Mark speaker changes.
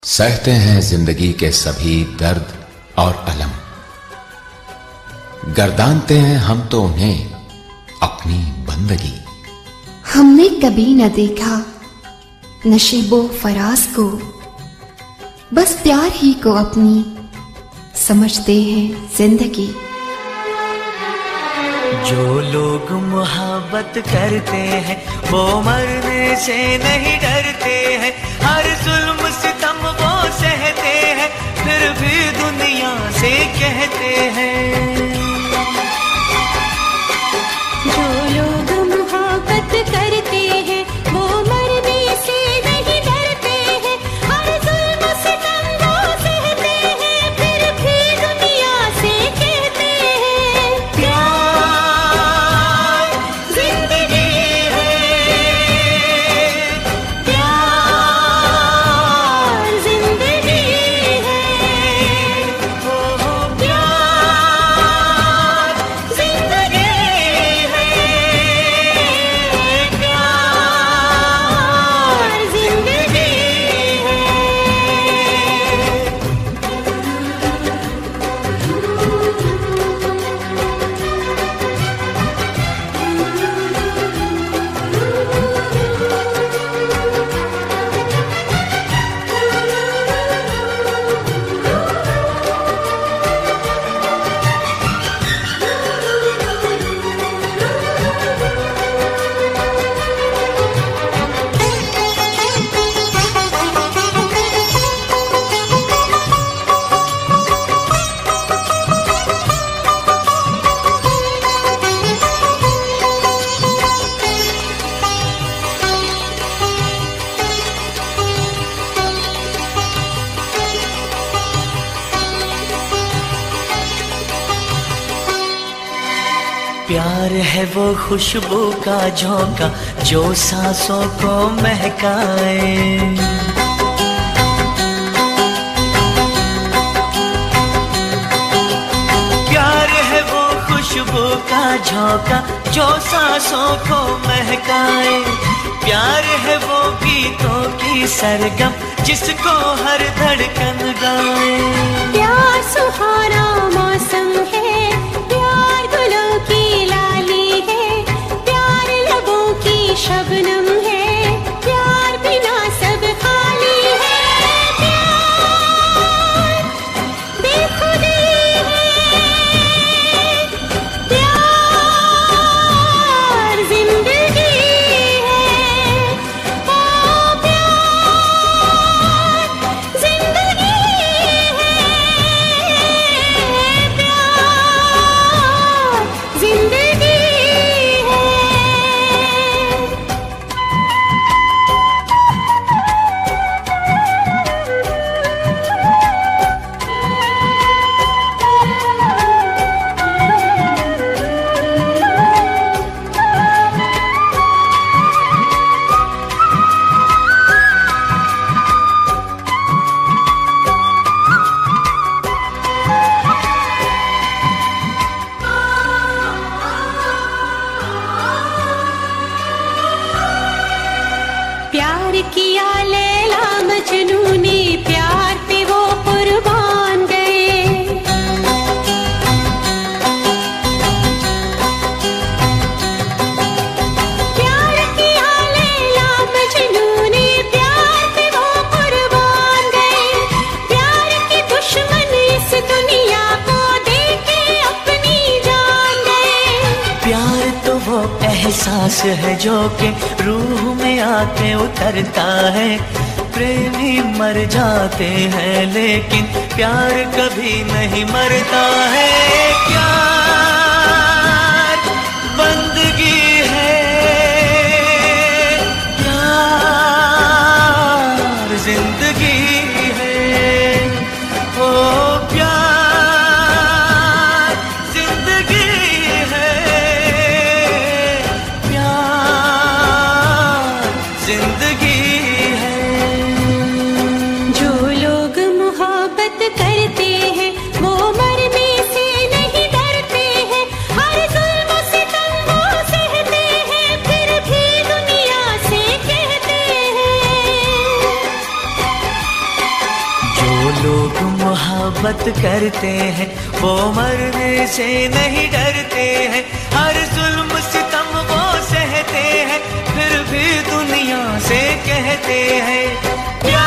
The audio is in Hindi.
Speaker 1: सहते हैं जिंदगी के सभी दर्द और अलम, गर्दानते हैं हम तो उन्हें अपनी बंदगी।
Speaker 2: हमने कभी न देखा नशीबो फराज को, बस प्यार ही को अपनी समझते हैं जिंदगी।
Speaker 3: जो लोग मोहब्बत करते हैं वो मरने से नहीं डरते हैं, हर जुल्म सितम वो सहते हैं, फिर भी दुनिया से कहते हैं।
Speaker 4: जो लोग मोहब्बत करते हैं वो मरने से नहीं डरते हैं, हर जुल्म सितम वो सहते हैं, फिर भी दुनिया से कहते हैं। प्यार जिंदगी है, प्यार जिंदगी है, हो प्यार जिंदगी है, प्यार जिंदगी है।
Speaker 3: प्यार है वो खुशबू का झोंका जो सांसों को महकाए। प्यार है वो खुशबू का झोंका जो सांसों को महकाए। प्यार है वो गीतों की सरगम जिसको हर धड़कन गाए।
Speaker 4: प्यार सुहाना मौसम है, प्यार गुलों की लाली है, प्यार लबों की शबनम है, प्यार बिना सब खाली है। प्यार बेखुदी है, प्यार जिंदगी है, ओ प्यार जिंदगी है, प्यार जिंदगी है। प्यार किया लैला मजनू ने, प्यार पे वो कुर्बान गए। प्यार किया लैला मजनू ने, प्यार पे वो कुर्बान गए। प्यार के दुश्मन इस दुनिया को देके अपनी जान गए।
Speaker 3: प्यार तो वो एहसास है जो कि रूह में आके उतरता है। प्रेमी मर जाते हैं लेकिन प्यार कभी नहीं मरता है। प्यार बंदगी है, प्यार जिंदगी है, ओ प्यार जिंदगी है, प्यार जिंदगी है।
Speaker 4: जो लोग मोहब्बत करते हैं वो मरने से नहीं डरते हैं, हर जुल्म सितम वो सहते हैं, फिर भी दुनिया से कहते हैं।
Speaker 3: लोग मोहब्बत करते हैं वो मरने से नहीं डरते हैं, हर जुल्म सितम वो सहते हैं, फिर भी दुनिया से कहते हैं